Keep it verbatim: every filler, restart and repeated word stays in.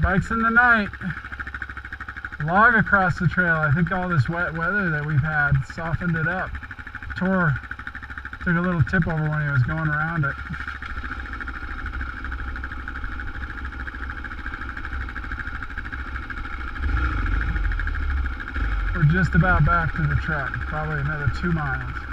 Bikes in the night. Log across the trail. I think all this wet weather that we've had softened it up. Tore, took a little tip over when he was going around it. We're just about back to the truck, probably another two miles.